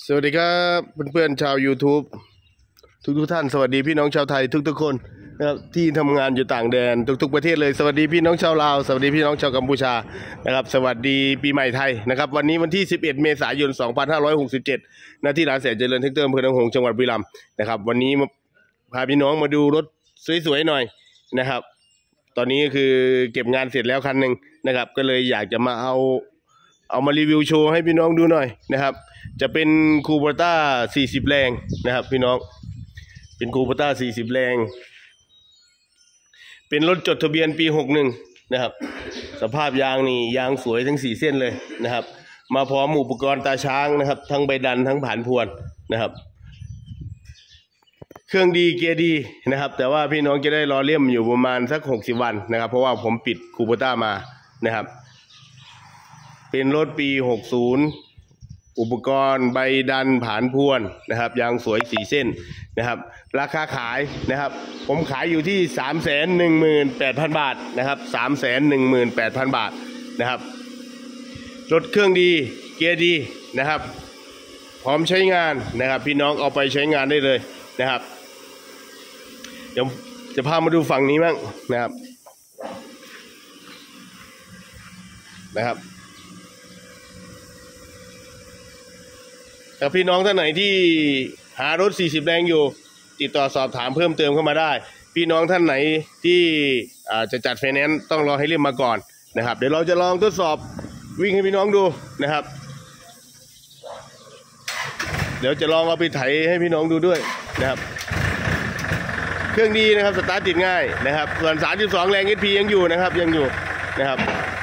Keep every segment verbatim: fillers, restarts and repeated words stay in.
สวัสดีครับเพื่อนๆชาว YouTube ทุกทุกท่านสวัสดีพี่น้องชาวไทยทุกๆคนนะครับที่ทำงานอยู่ต่างแดนทุกๆประเทศเลยสวัสดีพี่น้องชาวลาวสวัสดีพี่น้องชาวกัมพูชานะครับสวัสดีปีใหม่ไทยนะครับวันนี้วันที่สิบเอ็ดเมษายนสองพันห้าร้อยหกสิบเจ็ดณที่ร้านแสนเจริญเทคเตอร์อำเภอหนองหงส์จังหวัดบุรีรัมย์นะครับวันนี้พาพี่น้องมาดูรถสวยๆหน่อยนะครับตอนนี้คือเก็บงานเสร็จแล้วคันหนึ่งนะครับก็เลยอยากจะมาเอาเอามารีวิวโชว์ให้พี่น้องดูหน่อยนะครับจะเป็นคูโบต้าสี่สิบแรงนะครับพี่น้องเป็นคูโบต้าสี่สิบแรงเป็นรถจดทะเบียนปีหกสิบเอ็ดนะครับสภาพยางนี่ยางสวยทั้งสี่เส้นเลยนะครับมาพร้อมอุปกรณ์ตาช้างนะครับทั้งใบดันทั้งผานพวนนะครับเครื่องดีเกียร์ดีนะครับแต่ว่าพี่น้องจะได้รอเลี่ยมอยู่ประมาณสักหกสิบวันนะครับเพราะว่าผมปิดคูโบต้ามานะครับเป็นรถปีหกสิบอุปกรณ์ใบดันผานพวนนะครับยางสวยสี่เส้นนะครับราคาขายนะครับผมขายอยู่ที่ สามแสนหนึ่งหมื่นแปดพัน บาทนะครับ สามแสนหนึ่งหมื่นแปดพัน บาทนะครับรถเครื่องดีเกียร์ดีนะครับพร้อมใช้งานนะครับพี่น้องเอาไปใช้งานได้เลยนะครับเดี๋ยวจะพามาดูฝั่งนี้บ้างนะครับนะครับถ้าพี่น้องท่านไหนที่หารถสี่สิบแรงอยู่ติดต่อสอบถามเพิ่มเติมเข้ามาได้พี่น้องท่านไหนที่จะจัดไฟแนนซ์ต้องรอให้เล่มมาก่อนนะครับเดี๋ยวเราจะลองทดสอบวิ่งให้พี่น้องดูนะครับเดี๋ยวจะลองเอาไปไถให้พี่น้องดูด้วยนะครับเครื่องดีนะครับสตาร์ทติดง่ายนะครับส่วนสามสิบสองแรง เอส พี ยังอยู่นะครับยังอยู่นะครับ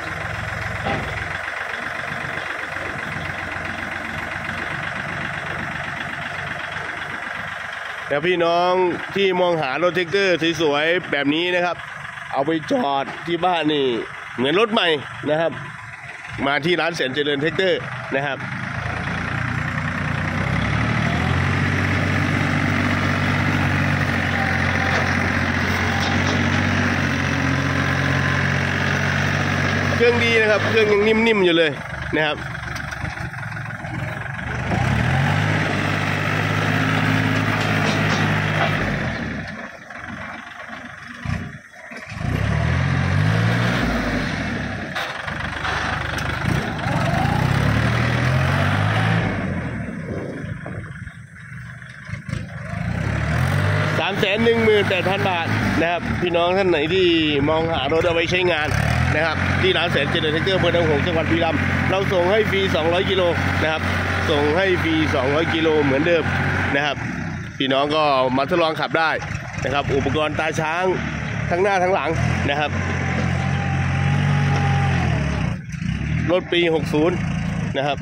แต่พี่น้องที่มองหารถแท็กเตอร์สวยๆแบบนี้นะครับเอาไปจอดที่บ้านนี่เหมือนรถใหม่นะครับมาที่ร้านแสนเจริญแท็กเตอร์นะครับเครื่องดีนะครับเครื่องยังนิ่มๆอยู่เลยนะครับสามแสนหนึ่งหมื่นแปดพัน บาทนะครับพี่น้องท่านไหนที่มองหารถเอาไปใช้งานนะครับที่ร้านแสนเจริญแท็กเตอร์อำเภอหนองหงส์จังหวัดบุรีรัมย์เราส่งให้ฟรีสองร้อยกิโลนะครับส่งให้ฟรีสองร้อยกิโลเหมือนเดิมนะครับพี่น้องก็มาทดลองขับได้นะครับอุปกรณ์ตาช้างทั้งหน้าทั้งหลังนะครับรถปีหกสิบนะครับ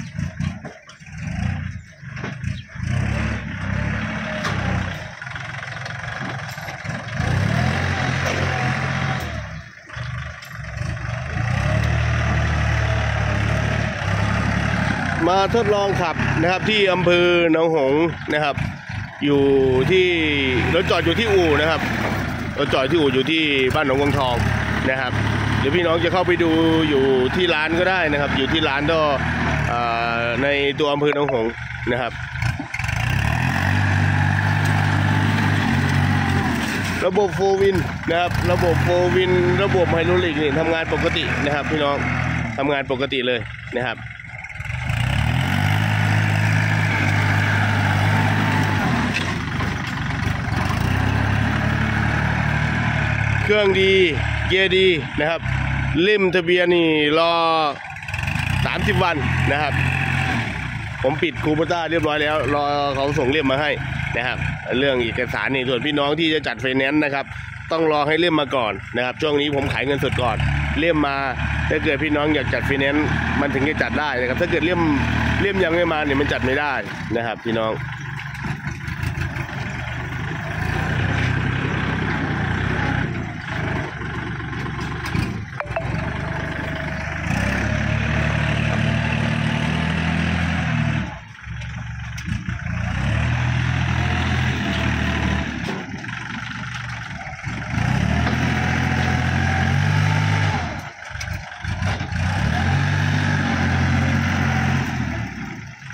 มาทดลองขับนะครับที่อำเภอหนองหงส์นะครับอยู่ที่รถจอดอยู่ที่อู่นะครับรถจอดที่อู่อยู่ที่บ้านหนองวังทองนะครับเดี๋ยวพี่น้องจะเข้าไปดูอยู่ที่ร้านก็ได้นะครับอยู่ที่ร้านก็ในตัวอำเภอหนองหงส์นะครับระบบโฟวินนะครับระบบโฟวินระบบไฮดรอลิกนี่ทำงานปกตินะครับพี่น้องทำงานปกติเลยนะครับเครื่องดีเกียร์ดีนะครับเล่มทะเบียนนี่รอสามสิบวันนะครับผมปิดคูโบต้าเรียบร้อยแล้วรอเขาส่งเล่มมาให้นะครับเรื่องเอกสารนี่ส่วนพี่น้องที่จะจัดไฟแนนซ์นะครับต้องรอให้เล่มมาก่อนนะครับช่วงนี้ผมขายเงินสดก่อนเล่มมาถ้าเกิดพี่น้องอยากจัดไฟแนนซ์มันถึงจะจัดได้นะครับถ้าเกิดเล่มเล่มยังไม่มาเนี่ยมันจัดไม่ได้นะครับพี่น้อง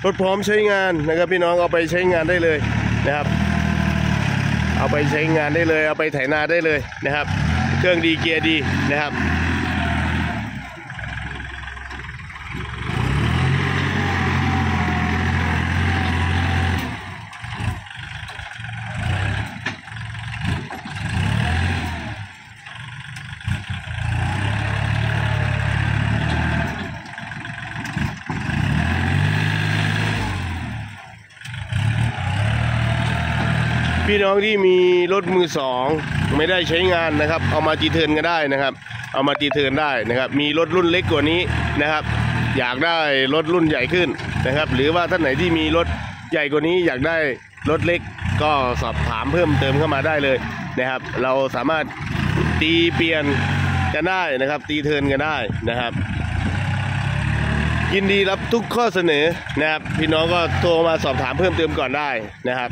รถพร้อมใช้งานนะครับพี่น้องเอาไปใช้งานได้เลยนะครับเอาไปใช้งานได้เลยเอาไปไถนาได้เลยนะครับเครื่องดีเกียร์ดีนะครับพี่น้องที่มีรถมือสองไม่ได้ใช้งานนะครับเอามาตีเทิร์นก็ได้นะครับเอามาตีเทิร์นได้นะครับมีรถรุ่นเล็กกว่านี้นะครับอยากได้รถรุ่นใหญ่ขึ้นนะครับหรือว่าท่านไหนที่มีรถใหญ่กว่านี้อยากได้รถเล็กก็สอบถามเพิ่มเติมเข้ามาได้เลยนะครับเราสามารถตีเปลี่ยนกันได้นะครับตีเทิร์นกันได้นะครับยินดีรับทุกข้อเสนอนะครับพี่น้องก็โทรมาสอบถามเพิ่มเติมก่อนได้นะครับ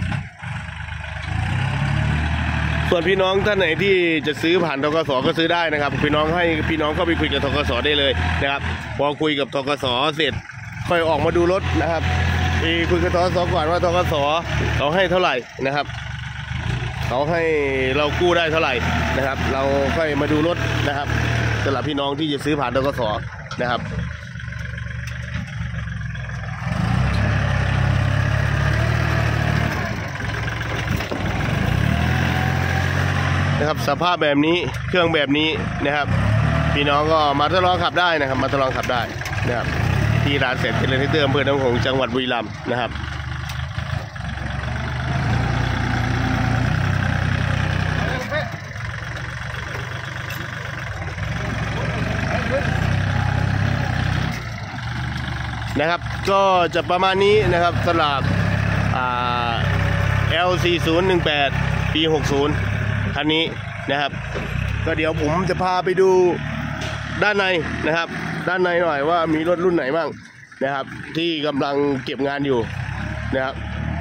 ส่วนพี่น้องท่านไหนที่จะซื้อผ่านธกส.ก็ซื้อได้นะครับพี่น้องให้พี่น้องเข้าไปคุยกับธกส.ได้เลยนะครับพอคุยกับธกส.เสร็จค่อยออกมาดูรถนะครับไปคุยกับธกส.ก่อนว่าธกส.เขาให้เท่าไหร่นะครับเขาให้เรากู้ได้เท่าไหร่นะครับเราค่อยมาดูรถนะครับสำหรับพี่น้องที่จะซื้อผ่านธกส.นะครับนะครับสภาพแบบนี้เครื่องแบบนี้นะครับพี่น้องก็มาทดลองขับได้นะครับมาทดลองขับได้นะครับที่ร้านเสร็จเป็นเรนเตอร์อำเภอหนองหงส์จังหวัดบุรีรัมย์นะครับนะครับก็จะประมาณนี้นะครับสำหรับ แอล สี่ศูนย์หนึ่งแปด ปี หกสิบคันนี้นะครับก็เดี๋ยวผมจะพาไปดูด้านในนะครับด้านในหน่อยว่ามีรถรุ่นไหนบ้างนะครับที่กำลังเก็บงานอยู่นะครับ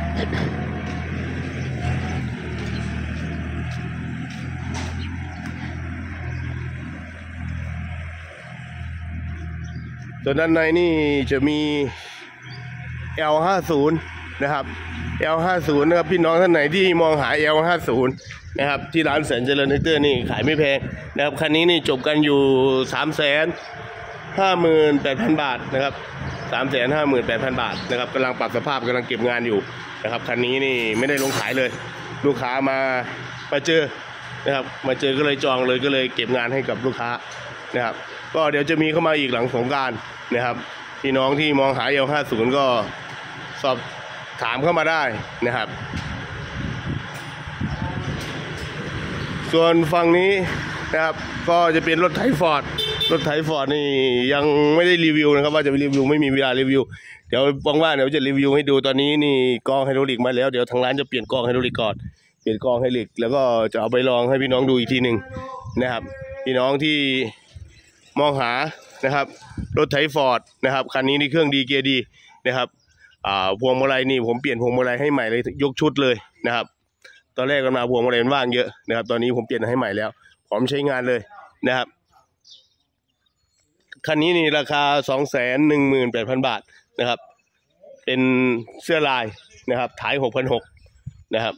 ส่วนด้านในนี่จะมี แอล ห้าสิบ นะครับ แอล ห้าสิบ นะครับพี่น้องท่านไหนที่มองหา แอล ห้าสิบ นะครับที่ร้านแสนเจริญเทรคเตอร์นี่ขายไม่แพงนะครับคันนี้นี่จบกันอยู่ สามแสนห้าหมื่นแปดพัน บาทนะครับ สามแสนห้าหมื่นแปดพัน บาทนะครับกำลังปรับสภาพกำลังเก็บงานอยู่นะครับคันนี้นี่ไม่ได้ลงขายเลยลูกค้ามามาเจอนะครับมาเจอก็เลยจองเลยก็เลยเก็บงานให้กับลูกค้านะครับก็เดี๋ยวจะมีเข้ามาอีกหลังสงกรานต์นะครับพี่น้องที่มองหา แอล ห้าสิบ ก็สอบถามเข้ามาได้นะครับส่วนฝั่งนี้นะครับก็จะเป็นรถไถฟอร์ดรถไถฟอร์ดนี่ยังไม่ได้รีวิวนะครับว่าจะรีวิวไม่มีเวลารีวิวเดี๋ยวว่างๆเดี๋ยวจะรีวิวให้ดูตอนนี้นี่กองไฮดรอลิกมาแล้วเดี๋ยวทางร้านจะเปลี่ยนกองไฮดรอลิกก่อนเปลี่ยนกองไฮดรอลิกแล้วก็จะเอาไปลองให้พี่น้องดูอีกทีหนึ่งนะครับพี่น้องที่มองหานะครับรถไถฟอร์ดนะครับคันนี้นี่เครื่องดีเกียร์ดีนะครับอ่าพวงมาลัยนี่ผมเปลี่ยนพวงมาลัยให้ใหม่เลยยกชุดเลยนะครับตอนแรกกันมาพวงมาลัยมันว่างเยอะนะครับตอนนี้ผมเปลี่ยนให้ใหม่แล้วพร้อมใช้งานเลยนะครับคันนี้นี่ราคา สองแสนหนึ่งหมื่นแปดพัน บาทนะครับเป็นเสื้อลายนะครับถ่าย หกพันหกร้อย นะครับ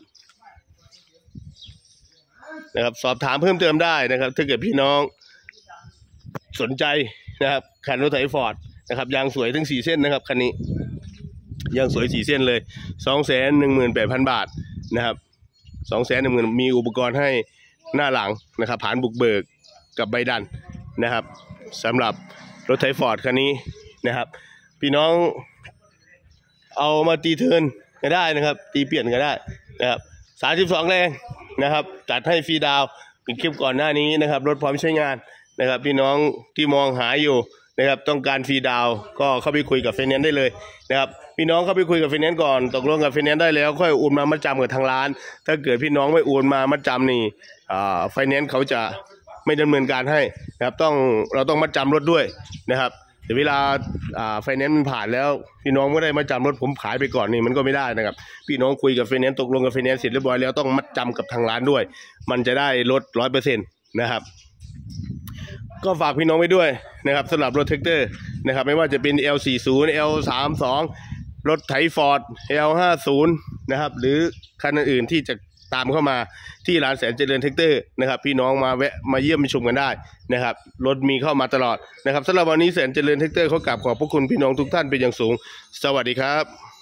นะครับสอบถามเพิ่มเติมได้นะครับถ้าเกิดพี่น้องสนใจนะครับคันรถไถฟอร์ดนะครับยางสวยทั้งสี่เส้นนะครับคันนี้ยางสวยสี่เส้นเลย สองแสนหนึ่งหมื่นแปดพัน บาทนะครับ สองแสนหนึ่งหมื่น มีอุปกรณ์ให้หน้าหลังนะครับผ่านบุกเบิกกับใบดันนะครับสำหรับรถไถฟอร์ดคันนี้นะครับพี่น้องเอามาตีเทิร์นก็ได้นะครับตีเปลี่ยนก็ได้นะครับสามสิบสองแรงนะครับจัดให้ฟรีดาวเป็นคลิปก่อนหน้านี้นะครับรถพร้อมใช้งานนะครับพี่น้องที่มองหาอยู่นะครับต้องการฟรีดาวก็เข้าไปคุยกับไฟแนนซ์ได้เลยนะครับพี่น้องเข้าไปคุยกับไฟแนนซ์ก่อนตกลงกับไฟแนนซ์ได้แล้วค่อยโอนมามัดจำกับทางร้านถ้าเกิดพี่น้องไม่โอนมามัดจำนี่ไฟแนนซ์เขาจะไม่ดำเนินการให้นะครับต้องเราต้องมัดจำรถด้วยนะครับแต่เวลาไฟแนนซ์มันผ่านแล้วพี่น้องไม่ได้มัดจำรถผมขายไปก่อนนี่มันก็ไม่ได้นะครับพี่น้องคุยกับไฟแนนซ์ตกลงกับไฟแนนซ์เสร็จเรียบร้อยแล้วต้องมัดจำกับทางร้านด้วยมันจะได้ลดร้อยเปอร์เซ็นต์นะครับก็ฝากพี่น้องไว้ด้วยนะครับสำหรับรถแท็กเตอร์นะครับไม่ว่าจะเป็น แอล สี่สิบ แอล สามสิบสองรถไถฟอร์ด แอล ห้าสิบ นะครับหรือคันอื่นๆที่จะตามเข้ามาที่ร้านแสนเจริญแท็กเตอร์นะครับพี่น้องมาแวะมาเยี่ยมมาชมกันได้นะครับรถมีเข้ามาตลอดนะครับสำหรับวันนี้แสนเจริญแท็กเตอร์เขากราบขอบพระคุณพี่น้องทุกท่านเป็นอย่างสูงสวัสดีครับ